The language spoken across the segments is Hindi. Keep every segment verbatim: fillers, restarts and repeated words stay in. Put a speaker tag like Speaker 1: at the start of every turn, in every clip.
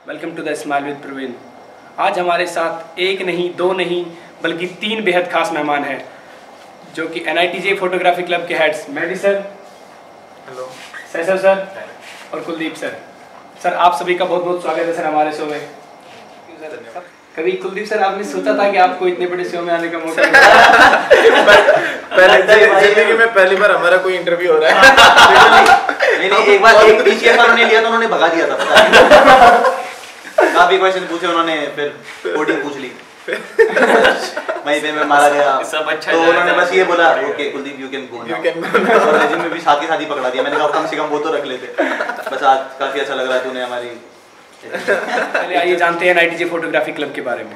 Speaker 1: Welcome to the Smile with Praveen. आज हमारे साथ एक नहीं दो नहीं बल्कि तीन बेहद खास मेहमान हैं जो कि N I T J photography club के हेड्स मेडी सर,
Speaker 2: हेलो,
Speaker 1: सैसर सर और कुलदीप सर। सर आप सभी का बहुत बहुत स्वागत है सर हमारे शो में। कभी कुलदीप सर आपने सोचा था कि आपको इतने बड़े शो में आने का मौका मिला?
Speaker 2: पहले जिंदगी में पहली बार हमारा कोई इंटरव्यू हो रहा है।
Speaker 3: नहीं नहीं, एक बार एक बीच के बार उन्होंने लिया तो उन्होंने भगा दिया था, पता नहीं काफी क्वेश्चन पूछे उन्होंने, फिर कोडिंग पूछ ली, वहीं पे मैं मारा गया।
Speaker 4: सब अच्छा
Speaker 3: तो उन्होंने बस ये बोला okay Kuldeep you can go now, और रेज्यूमे में भी साथ ही साथ ही पकड़ा दिया। मैंने कहा कम से कम वो तो रख लेते। बस आज काफी अच्छा लग रहा है तूने हमारी।
Speaker 1: पहले आइए जानते हैं N I T J photography club के बारे में।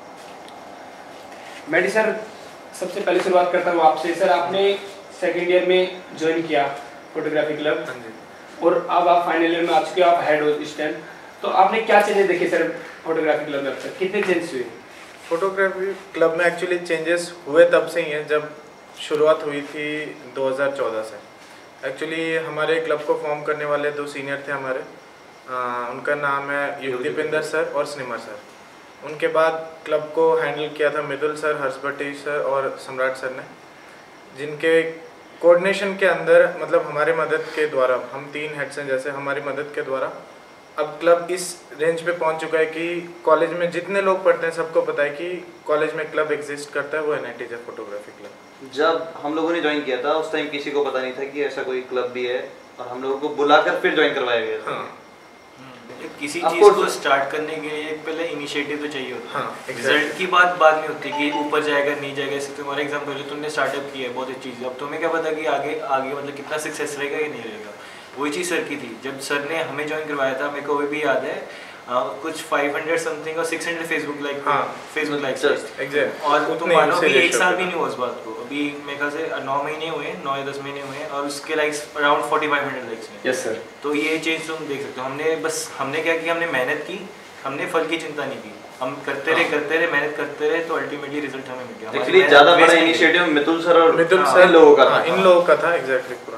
Speaker 1: मेडी सर, सबसे पहले शुरुआत करता हूँ आपसे। सर आपने सेकेंड ईयर में ज्वाइन किया फोटोग्राफी क्लब और अब आप फाइनल ईयर में आ चुके हो, आप हेड हो इस टाइम। तो आपने क्या चेंजेस देखे सर फोटोग्राफी क्लब में अब तक, कितने चेंजेस हुए?
Speaker 2: फोटोग्राफी क्लब में एक्चुअली चेंजेस हुए तब से ही हैं जब शुरुआत हुई थी दो हज़ार चौदह से। एक्चुअली हमारे क्लब को फॉर्म करने वाले दो सीनियर थे हमारे, आ, उनका नाम है युगदीपिंदर सर और स्निमर सर। उनके बाद क्लब को हैंडल किया था मिदुल सर, हर्षभट्टी सर और सम्राट सर ने, जिनके कोऑर्डिनेशन के अंदर मतलब हमारे मदद के द्वारा, हम तीन हेड्स हैं जैसे, हमारी मदद के द्वारा अब क्लब इस रेंज पे पहुंच चुका है कि कॉलेज में जितने लोग पढ़ते हैं सबको पता है कि कॉलेज में क्लब एग्जिस्ट करता है, वो N I T J photography club.
Speaker 3: जब हम लोगों ने ज्वाइन किया था उस टाइम किसी को पता नहीं था कि ऐसा कोई क्लब भी है, और हम लोगों को बुलाकर फिर ज्वाइन करवाया गया था।
Speaker 2: हाँ।
Speaker 4: किसी चीज को स्टार्ट करने के लिए पहले इनिशिएटिव तो चाहिए होता है।
Speaker 2: हाँ,
Speaker 4: रिजल्ट की बात बाद में होती है कि ऊपर जाएगा नहीं जाएगा। जैसे तुम्हारा एग्जांपल है, तुमने स्टार्टअप किया है, बहुत अच्छी चीज़ है। अब तुम्हें क्या पता कि आगे आगे मतलब कितना सक्सेस रहेगा या नहीं रहेगा। वही चीज़ सर की थी, जब सर ने हमें ज्वाइन करवाया था, मेरे को वो भी याद है, आ, कुछ पाँच सौ समथिंग और छह सौ Facebook like Facebook likes
Speaker 2: exact.
Speaker 4: और तुम मानो कि एक साल भी नहीं हुआ उस बात को। अभी मेरे ख्याल से नौ महीने हुए, नौ या दस महीने हुए, और उसके likes around forty five hundred likes हैं।
Speaker 1: Yes sir.
Speaker 4: तो ये चीज़ तुम देख सकते हो। हमने बस हमने क्या किया, हमने मेहनत की, हमने फल की चिंता नहीं की। हम करते रहे करते रहे मेहनत करते रहे, तो अल्टीमेटली रिजल्ट हमें मिल गया।
Speaker 3: एक्चुअली ज्यादा बड़ा इनिशिएटिव मितुल सर और
Speaker 2: मितुल
Speaker 3: सर लोगों का था,
Speaker 2: इन लोगों का था एग्जैक्टली पूरा।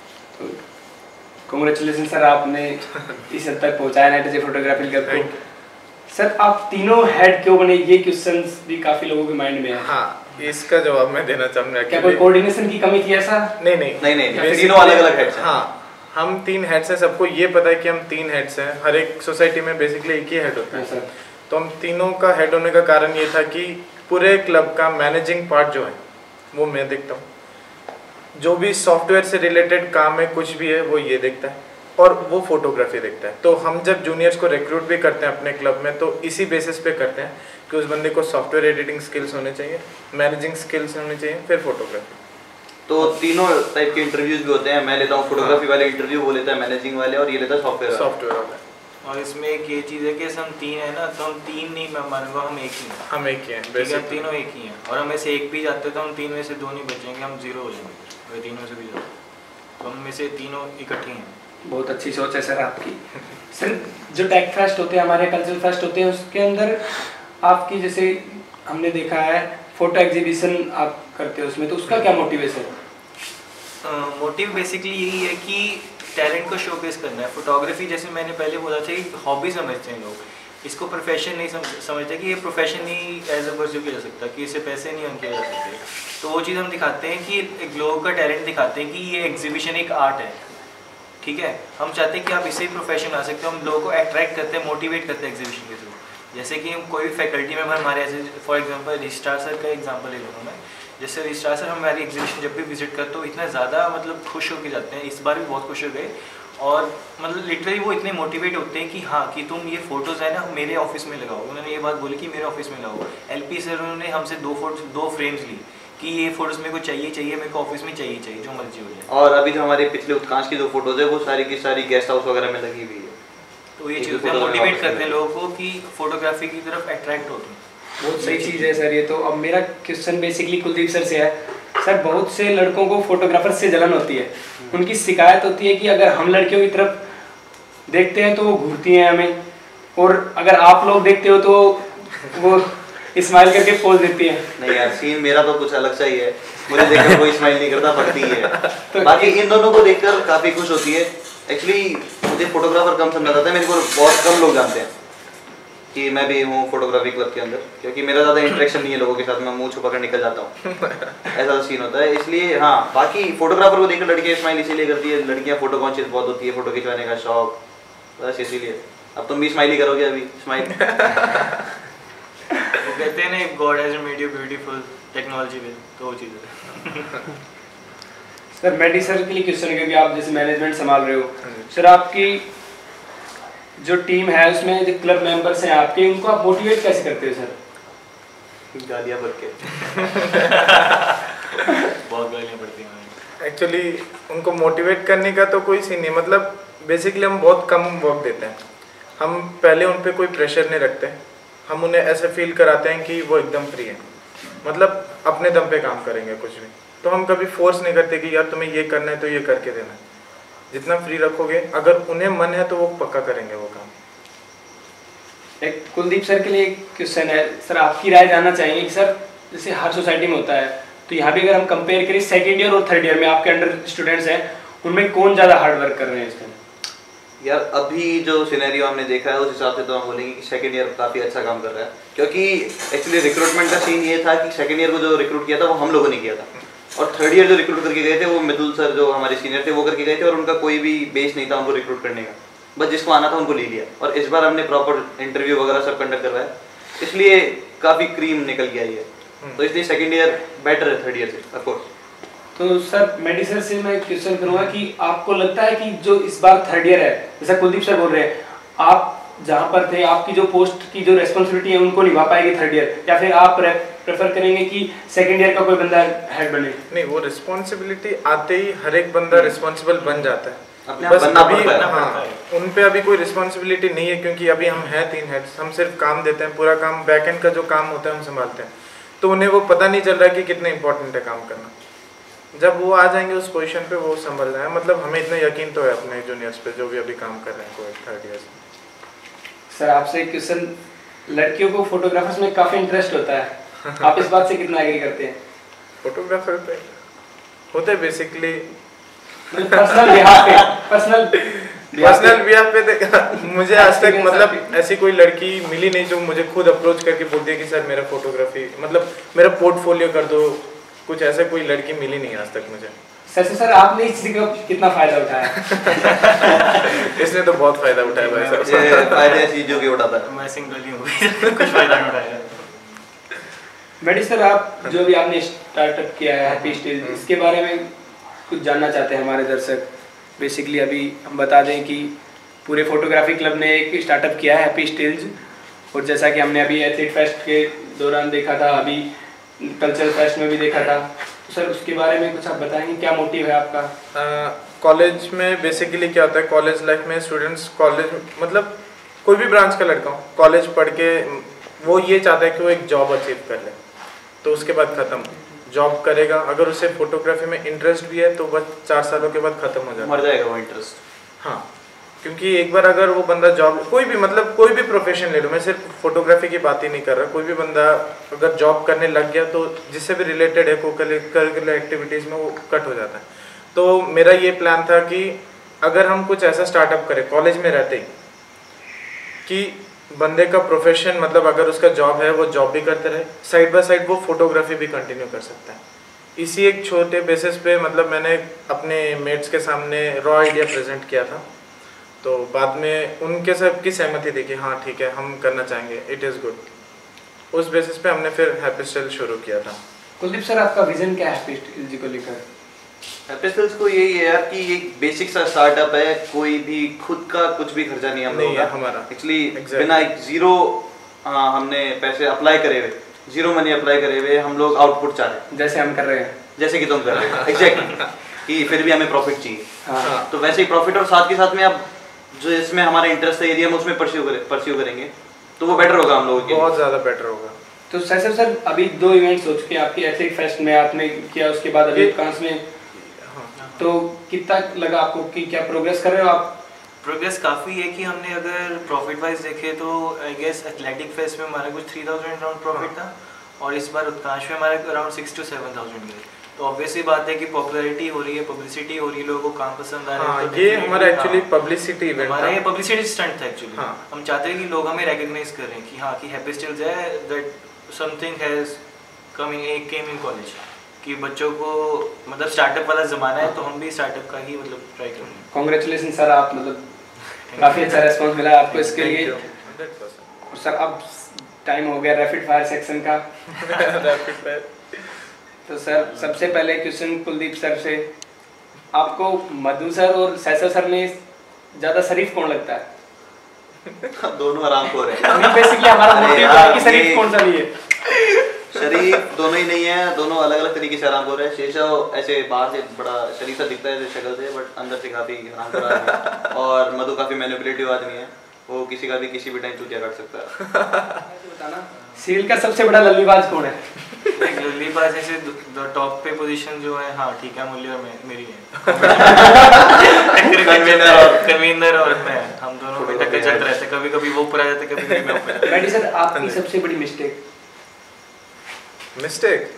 Speaker 1: कांग्रेचुलेशन सर, आपने इस हद तक पहुंचाया N I T J photography club को। सर आप तीनों हेड क्यों बने, ये क्वेश्चंस भी काफी लोगों के माइंड में है।
Speaker 2: हाँ, इसका जवाब मैं देना चाहूँगा।
Speaker 1: क्या कोई कोऑर्डिनेशन की कमी थी ऐसा?
Speaker 2: नहीं नहीं
Speaker 3: नहीं नहीं, तीनों अलग अलग हेड्स हैं।
Speaker 2: हाँ, हम तीन हेड्स हैं, सबको ये पता है कि हम तीन हेड्स हैं। हर एक सोसाइटी में बेसिकली एक ही हेड होता है सर। तो हम तीनों का हेड होने का कारण ये था कि पूरे क्लब का मैनेजिंग पार्ट जो है वो मैं देखता हूँ, जो भी सॉफ्टवेयर से रिलेटेड काम है कुछ भी है वो ये देखता है, और वो फोटोग्राफी देखता है। तो हम जब जूनियर्स को रिक्रूट भी करते हैं अपने क्लब में तो इसी बेसिस पे करते हैं कि उस बंदे को सॉफ्टवेयर एडिटिंग स्किल्स होने चाहिए, मैनेजिंग स्किल्स होने चाहिए, फिर फोटोग्राफी।
Speaker 3: तो तीनों टाइप के इंटरव्यूज भी होते हैं। मैं लेता हूँ फोटोग्राफी वाले इंटरव्यू, वो लेता है मैनेजिंग वाले, और ये लेता है सॉफ्टवेयर
Speaker 2: सॉफ्टवेयर वाला।
Speaker 4: और इसमें एक ये चीज़ है कि हम तीन है ना, तो हम तीन नहीं, मैं मानूंगा हम एक ही हैं।
Speaker 2: हम एक ही हैं,
Speaker 4: ठीक है, तीनों एक ही हैं। और हमें से एक भी जाते तो हम तीन में से दो नहीं बचेंगे, हम जीरो हो जाएंगे अगर तीनों से भी जाते, तो हम में से तीनों इकट्ठे हैं।
Speaker 1: बहुत अच्छी सोच है सर आपकी। सर जो टेक फेस्ट होते हैं, हमारे कल्चरल फेस्ट होते हैं, उसके अंदर आपकी जैसे हमने देखा है फोटो एग्जीबिशन आप करते हो उसमें, तो उसका क्या मोटिवेशन है?
Speaker 4: मोटिव बेसिकली यही है कि टैलेंट को शोकेस करना है। फोटोग्राफी जैसे मैंने पहले बोला था, एक हॉबी समझते हैं लोग, इसको प्रोफेशन नहीं समझ समझते कि ये प्रोफेशन ही एज अ परस्यू किया जा सकता, कि इससे पैसे नहीं अर्न किए जा सकते। तो वो चीज़ हम दिखाते हैं कि एक लोगों का टैलेंट दिखाते हैं कि ये एग्जीबिशन एक आर्ट है। ठीक है, हम चाहते हैं कि आप इसे ही प्रोफेशन आ सकते हो। हम लोगों को अट्रैक्ट करते हैं, मोटिवेट करते हैं एग्जीबिशन के थ्रू। जैसे कि हम कोई भी फैकल्टी मेंबर हमारे ऐसे, फॉर एग्जांपल रजिस्ट्रार सर का एग्जांपल ले लूँगा मैं। जैसे रजिस्ट्रार सर हमारी एग्जीबिशन जब भी विजिट करते हो इतना ज़्यादा मतलब खुश होकर जाते हैं। इस बार भी बहुत खुश हो गए, और मतलब लिटरली वो इतने मोटिवेट होते हैं कि हाँ कि तुम ये फोटोज़ है ना मेरे ऑफिस में लगाओ। उन्होंने ये बात बोली कि मेरे ऑफिस में लगाओ। एल पी सर उन्होंने हमसे दो फोटो दो फ्रेम्स ली कि ये फोटोज़ मेरे को चाहिए चाहिए मेरे को ऑफिस में चाहिए चाहिए, जो मर्जी हो जाए।
Speaker 3: और अभी जो हमारे पिछले उत्कांश की जो फोटोज है वो सारी की सारी गेस्ट हाउस वगैरह में लगी हुई है।
Speaker 4: तो ये चीज़ मोटिवेट करते हैं लोगों को कि फोटोग्राफी की तरफ अट्रैक्ट हो तुम।
Speaker 1: बहुत सही चीज़ है सर ये तो। अब मेरा क्वेश्चन बेसिकली कुलदीप सर से है। सर बहुत से लड़कों को फोटोग्राफर से जलन होती है, उनकी शिकायत होती है कि अगर हम लड़कियों की तरफ देखते हैं तो वो घूरती हैं हमें, और अगर आप लोग देखते हो तो वो स्माइल करके पोज देती है।
Speaker 3: नहीं यार, सीन मेरा तो कुछ अलग सा ही है। मुझे देखकर कोई स्माइल नहीं करता, पड़ती है। बाकी इन दोनों को देखकर काफी खुश होती है। एक्चुअली मुझे फोटोग्राफर कम समझा जाता है, मेरे को बहुत कम लोग जानते हैं। कि मैं भी हूँ फोटोग्राफी क्लब के अंदर, क्योंकि मेरा ज़्यादा इंटरेक्शन नहीं है लोगों के साथ, मैं मुंह छुपा कर निकल जाता हूँ ऐसा सीन होता है। इसलिए हाँ, बाकी फोटोग्राफर को देखकर लड़कियाँ स्माइल इसीलिए करती है, लड़कियाँ फोटो कॉन्शियस बहुत होती है, फोटो खिंचवाने का शौक, बस इसीलिए। अब तुम भी स्माइल ही करोगे अभी, स्माइल
Speaker 4: वो कहते हैं ना, God has made you beautiful, technology will, तो वो चीज़ है।
Speaker 1: सर मेडी सर के लिए क्वेश्चन है, क्योंकि आप जैसे मैनेजमेंट संभाल रहे हो सर, आपकी जो टीम है उसमें जो क्लब मेंबर्स हैं आपके, उनको आप मोटिवेट कैसे करते हो सर?
Speaker 3: गालियाँ बढ़ के
Speaker 4: बहुत गालियाँ पड़ती हैं
Speaker 2: एक्चुअली उनको मोटिवेट करने का तो कोई सीन नहीं, मतलब बेसिकली हम बहुत कम वर्क देते हैं। हम पहले उन पे कोई प्रेशर नहीं रखते, हम उन्हें ऐसे फील कराते हैं कि वो एकदम फ्री है, मतलब अपने दम पे काम करेंगे कुछ भी। तो हम कभी फोर्स नहीं करते कि यार तुम्हें ये करना है तो ये करके देना है। जितना फ्री रखोगे, अगर उन्हें मन है तो वो पक्का करेंगे वो काम।
Speaker 1: एक कुलदीप सर के लिए एक क्वेश्चन है सर, आपकी राय जानना चाहेंगे कि सर जैसे हर सोसाइटी में होता है, तो यहाँ भी अगर हम कंपेयर करें सेकेंड ईयर और थर्ड ईयर में आपके अंडर स्टूडेंट्स हैं, उनमें कौन ज़्यादा हार्ड वर्क कर रहे हैं इस टाइम?
Speaker 3: यार अभी जो सिनेरियो हमने देखा है उस हिसाब से तो हम बोलेंगे कि सेकंड ईयर काफ़ी अच्छा काम कर रहा है, क्योंकि एक्चुअली रिक्रूटमेंट का सीन ये था कि सेकंड ईयर को जो रिक्रूट किया था वो हम लोगों ने किया था, और थर्ड ईयर जो रिक्रूट करके गए थे वो मिदुल सर जो हमारे सीनियर थे वो करके गए थे, और उनका कोई भी बेस नहीं था उनको रिक्रूट करने का, बस जिसको आना था उनको ले लिया। और इस बार हमने प्रॉपर इंटरव्यू वगैरह सब कंडक्ट करवाया, इसलिए काफ़ी क्रीम निकल गया ये, तो इसलिए सेकंड ईयर बेटर है थर्ड ईयर से ऑफ कोर्स।
Speaker 1: तो सर मेडी सर से मैं क्वेश्चन करूँगा कि आपको लगता है कि जो इस बार थर्ड ईयर है, जैसा कुलदीप सर बोल रहे हैं, आप जहाँ पर थे आपकी जो पोस्ट की जो रेस्पॉन्सिबिलिटी है उनको निभा पाएगी थर्ड ईयर, या फिर आप प्रेफर करेंगे कि सेकंड ईयर का कोई बंदा हेड बने?
Speaker 2: नहीं, वो रिस्पॉन्सिबिलिटी आते ही हर एक बंदा रिस्पॉन्सिबल बन जाता है, बस अभी हाँ उन पे अभी कोई रिस्पॉन्सिबिलिटी नहीं है, क्योंकि अभी हम हैं तीन हेड्स, हम सिर्फ काम देते हैं, पूरा काम बैकएंड का जो काम होता है हम संभालते हैं, तो उन्हें वो पता नहीं चल रहा है कि कितना इंपॉर्टेंट है काम करना। जब वो आ जाएंगे उस पोजीशन पे वो संभल जाए, मतलब हमें इतना यकीन तो है अपने जूनियर्स पे जो भी अभी काम कर रहे हैं कोई थर्ड ईयर से।
Speaker 1: सर आपसे एक क्वेश्चन, लड़कियों को फोटोग्राफर्स में काफ़ी इंटरेस्ट होता है, आप इस बात से कितना एग्री करते हैं?
Speaker 2: फोटोग्राफर पे होते बेसिकली
Speaker 1: पर्सनल बिहाफ पे पर्सनल
Speaker 2: पर्सनल बिहाफ पे देखा मुझे आज तक मतलब ऐसी कोई लड़की मिली नहीं जो मुझे खुद अप्रोच करके बोलती है कि सर मेरा फोटोग्राफी मतलब मेरा पोर्टफोलियो कर दो, कुछ ऐसे कोई लड़की मिली नहीं आज तक मुझे।
Speaker 1: सर से सर आपने इस चीज़ का कितना फायदा उठाया?
Speaker 2: इसने तो बहुत फायदा उठाया भाई साहब,
Speaker 3: ये फायदे चीजों के उठाता है।
Speaker 4: मैं सिंगल ही हूँ कुछ फायदा नहीं उठाया।
Speaker 1: मेडी सर आप जो भी आपने स्टार्टअप किया है हैप्पी स्टेज, इसके बारे में कुछ जानना चाहते हैं हमारे दर्शक। बेसिकली अभी हम बता दें कि पूरे फोटोग्राफी क्लब ने एक स्टार्टअप किया है हैप्पी स्टेज, और जैसा कि हमने अभी एथलीट फेस्ट के दौरान देखा था, अभी कल्चरल फेस्ट में भी देखा था, तो सर उसके बारे में कुछ आप बताएंगे, क्या मोटिव है आपका?
Speaker 2: कॉलेज uh, में बेसिकली क्या होता है, कॉलेज लाइफ में स्टूडेंट्स कॉलेज मतलब कोई भी ब्रांच का लड़का हो, कॉलेज पढ़ के वो ये चाहता है कि वो एक जॉब अचीव कर ले, तो उसके बाद ख़त्म जॉब करेगा। अगर उसे फोटोग्राफी में इंटरेस्ट भी है तो बस चार सालों के बाद ख़त्म हो जाएगा,
Speaker 3: मर जाएगा वो इंटरेस्ट।
Speaker 2: हाँ, क्योंकि एक बार अगर वो बंदा जॉब, कोई भी मतलब कोई भी प्रोफेशन ले लो, मैं सिर्फ फोटोग्राफी की बात ही नहीं कर रहा, कोई भी बंदा अगर जॉब करने लग गया तो जिससे भी रिलेटेड है को करिकुलर एक्टिविटीज़ में वो कट हो जाता है। तो मेरा ये प्लान था कि अगर हम कुछ ऐसा स्टार्टअप करें कॉलेज में रहते ही कि बंदे का प्रोफेशन मतलब अगर उसका जॉब है वो जॉब भी करते रहे, साइड बाय साइड वो फोटोग्राफी भी कंटिन्यू कर सकता है। इसी एक छोटे बेसिस पे मतलब मैंने अपने मेट्स के सामने रॉ आइडिया प्रेजेंट किया था, तो बाद में उनके सबकी सहमति थी कि हाँ ठीक है हम करना चाहेंगे, इट इज़ गुड। उस बेसिस पे हमने फिर हैप्पी स्टेज शुरू किया था।
Speaker 1: कुलदीप सर आपका विजन क्या है हैप्पी स्टेज को लेकर?
Speaker 3: हैप्पी स्टेज को यही है यार कि एक बेसिक सा स्टार्टअप है, कोई भी खुद का कुछ भी खर्चा नहीं हम लोगों का
Speaker 2: हमारा
Speaker 3: एक्चुअली
Speaker 2: exactly.
Speaker 3: बिना एक जीरो हमने पैसे अप्लाई करे हुए, जीरो मनी अप्लाई करे हुए हम लोग आउटपुट चाह रहे हैं,
Speaker 1: जैसे हम कर रहे हैं,
Speaker 3: जैसे कि तुम कर रहे हो एग्जैक्टली कि फिर भी हमें प्रॉफिट चाहिए।
Speaker 1: हाँ।
Speaker 3: तो वैसे ही प्रॉफिट और साथ के साथ में अब जो इसमें हमारा इंटरेस्ट है यदि हम उसमें परस्यू करें परस्यू करेंगे तो वो बेटर होगा हम लोगों के लिए,
Speaker 2: बहुत ज़्यादा बेटर होगा।
Speaker 1: तो सर सर अभी दो इवेंट्स हो चुके हैं आपकी, एथलीट फेस्ट में आपने किया, उसके बाद अभी कांस में, तो कितना लगा आपको कि क्या प्रोग्रेस कर रहे हो आप?
Speaker 4: प्रोग्रेस काफ़ी है कि हमने अगर प्रॉफिट वाइज देखे तो आई गेस एथलेटिक फेस्ट में हमारा कुछ थ्री थाउजेंड अराउंड प्रॉफिट था, और इस बार उत्कांश में हमारे around six two seven thousand गए। तो ऑब्वियसली बात है कि पॉपुलैरिटी हो रही है, पब्लिसिटी हो रही है, लोगों को काम पसंद आ रहा
Speaker 2: हाँ,
Speaker 4: है। तो
Speaker 2: ये
Speaker 4: definitely,
Speaker 2: हमारा एक्चुअली
Speaker 4: हाँ,
Speaker 2: पब्लिसिटी इवेंट
Speaker 4: हमारा ये
Speaker 2: था।
Speaker 4: पब्लिसिटी स्टंट था एक्चुअली।
Speaker 2: हाँ।
Speaker 4: हम चाहते हैं कि लोग हमें रिकॉग्नाइज कर रहे हैं कि हाँ कि हैप्पी स्टिल्स है, that something has coming came in college, कि बच्चों को मतलब स्टार्टअप वाला ज़माना है, तो हम भी स्टार्टअप का ही मतलब ट्राई करेंगे।
Speaker 1: कॉन्ग्रेचुलेसन सर, आप मतलब काफ़ी अच्छा रिस्पॉन्स मिला आपको इसके लिए।
Speaker 2: Hundred percent.
Speaker 1: और सर अब टाइम हो गया रैपिड फायर सेक्शन का।
Speaker 2: Rapid fire.
Speaker 1: तो सर सबसे पहले क्वेश्चन कुलदीप सर से, आपको मधु सर और सैसर सर में ज़्यादा शरीफ कौन लगता है?
Speaker 3: दोनों आराम को रहे हैं।
Speaker 1: बेसिकली हमारा
Speaker 3: अरे
Speaker 1: मोटिव
Speaker 3: यार,
Speaker 1: है कि शरीफ
Speaker 3: ये-
Speaker 1: कौन सा नहीं है।
Speaker 3: शरीफ दोनों ही नहीं है, दोनों अलग अलग तरीके से आराम हो रहे हैं। शेषव ऐसे बाहर से बड़ा शरीफ सा दिखता है शक्ल से, बट अंदर से काफी आराम है। और मधु काफी मैनिपुलेटिव आदमी है, वो किसी का भी किसी भी टाइम चूतिया काट सकता है।
Speaker 1: बताना सील का सबसे बड़ा लल्लीबाज कौन है?
Speaker 4: एक लल्ली पास ऐसे टॉप पे पोजीशन जो है, हाँ ठीक है, मूल्य और मैं मेरी है।
Speaker 3: कन्वीनर और
Speaker 4: कन्वीनर और मैं, हम दोनों में टक्कर चलते रहते, कभी कभी वो ऊपर आ जाते, कभी कभी मैं ऊपर आ जाता।
Speaker 1: मैडी सर आपकी सबसे बड़ी मिस्टेक?
Speaker 2: मिस्टेक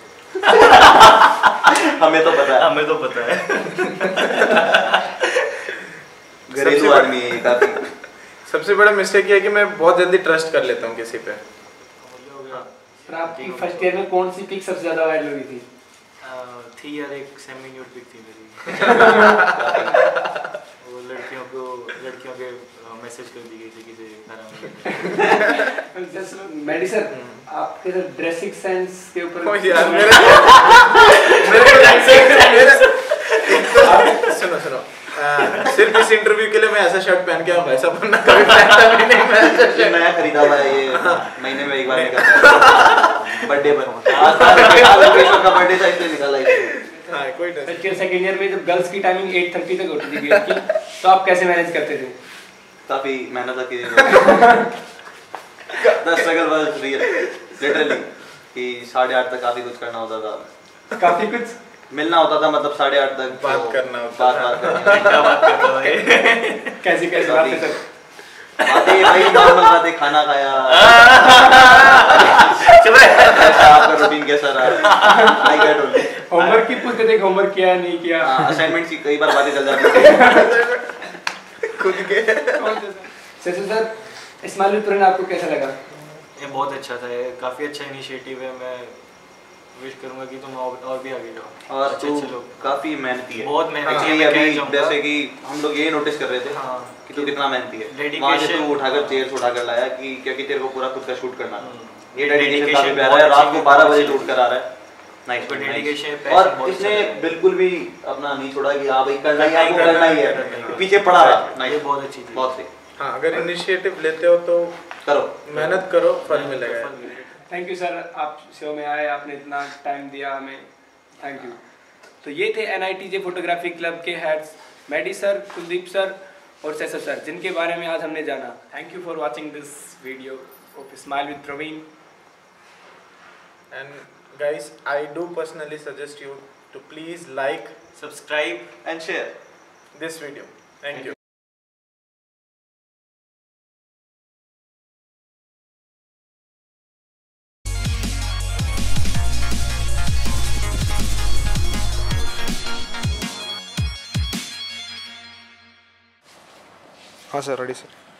Speaker 3: हमें तो पता है,
Speaker 4: हमें तो पता है।
Speaker 3: घरेलू
Speaker 2: सबसे
Speaker 3: आदमी है ये काफी।
Speaker 2: सबसे बड़ा मिस्टेक ये है कि मैं बहुत जल्दी ट्रस्ट कर लेता हूँ किसी पे।
Speaker 1: सर आपकी फर्स्ट ईयर में कौन सी पिक सबसे ज़्यादा वायरल हुई थी?
Speaker 4: थी यार, एक सेमी न्यूड पिक थी मेरी। वो लड़कियों को लड़कियों के मैसेज कर दी गई थी किसी
Speaker 1: मैडी सर आपके सर ड्रेसिंग सेंस के ऊपर
Speaker 2: ओ यार मेरे मेरे मेरे सुनो सुनो आ, सिर्फ इस इंटरव्यू के लिए मैं ऐसा शर्ट पहन के आऊँ, वैसा पहनना कभी पहनता भी नहीं मैं ऐसा
Speaker 3: ये
Speaker 2: शर्ट।
Speaker 3: नया खरीदा हुआ है, ये महीने में एक बार निकलता है बर्थडे पर। आज आज लोकेशन का बर्थडे था इसलिए निकाला इसको।
Speaker 2: हाँ कोई नहीं।
Speaker 1: फर्स्ट ईयर सेकंड ईयर में जब गर्ल्स की टाइमिंग एट थर्टी तक होती थी बीएड की, तो आप कैसे मैनेज करते थे?
Speaker 3: काफी मेहनत की the struggle was real literally, कि साढ़े आठ तक काफी कुछ करना होता था,
Speaker 1: काफी कुछ
Speaker 3: मिलना होता था, मतलब साढ़े आठ तक
Speaker 2: बात
Speaker 3: तो
Speaker 2: करना होता
Speaker 3: बात
Speaker 2: था।
Speaker 3: बात करनी
Speaker 4: क्या बात कर रहा है?
Speaker 1: कैसे कैसे बातें सर?
Speaker 3: बातें भाई नॉर्मल बातें, खाना खाया, ऐसा आपका रूटीन कैसा रहा, आई गेट ओनली।
Speaker 1: होमवर्क की पूछते थे, होमवर्क किया नहीं किया?
Speaker 3: असाइनमेंट की कई बार बातें चल जाती थी
Speaker 2: खुद के।
Speaker 1: सर सर इस्माइल तुरंत आपको कैसा लगा?
Speaker 4: ये बहुत अच्छा था, ये काफी अच्छा इनिशिएटिव है। मैं विश करूंगा कि तुम और, और भी आगे जाओ।
Speaker 3: और
Speaker 4: अच्छे
Speaker 3: तू
Speaker 4: अच्छे लोग,
Speaker 3: काफी मेहनती है।
Speaker 4: बहुत मेहनती है।
Speaker 3: Actually
Speaker 4: मैं
Speaker 3: अभी
Speaker 4: कहना चाहूंगा।
Speaker 3: जैसे कि हम लोग यही नोटिस कर रहे थे
Speaker 4: हाँ,
Speaker 3: कि तू कितना मेहनती है।
Speaker 4: Dedication-
Speaker 3: वहाँ से तू उठाकर चेयर्स उठाकर लाया कि क्योंकि तेरे को पूरा खुद का शूट करना था। ये डेडिकेशन
Speaker 4: Dedication
Speaker 3: काफी प्यारा
Speaker 4: बहुत
Speaker 3: है। रात
Speaker 4: अच्छी
Speaker 3: को बारह बजे
Speaker 4: अच्छी
Speaker 3: शूट करा रहा है। नाइस
Speaker 4: इसको dedication,
Speaker 3: नाइस।
Speaker 4: passion
Speaker 3: और
Speaker 4: बहुत
Speaker 3: इसने
Speaker 4: अच्छा है।
Speaker 3: बिल्कुल भी अपना नहीं छोड़ा कि हाँ भाई करना ही है, आपको
Speaker 4: करना
Speaker 3: करना
Speaker 4: ही
Speaker 3: ही
Speaker 4: है, करना ही
Speaker 3: है,
Speaker 4: है।
Speaker 3: पीछे पड़ा रहा।
Speaker 4: ये
Speaker 3: नाइस,
Speaker 4: बहुत अच्छी थी।
Speaker 3: बहुत सही।
Speaker 2: हाँ अगर इनिशिएटिव लेते हो तो
Speaker 3: करो,
Speaker 2: मेहनत करो, फल मिलेगा।
Speaker 1: थैंक यू सर, आप शो में आए, आपने इतना टाइम दिया हमें, थैंक यू। तो ये थे N I T J photography club के heads Maddy sir, Kuldeep sir और सैसर सर, जिनके बारे में आज हमने जाना। Thank you for watching this video of smile with Praveen.
Speaker 2: And guys, I do personally suggest you to please like
Speaker 4: subscribe
Speaker 3: and share.
Speaker 2: this video. Thank you. हाँ सर, रेडी सर।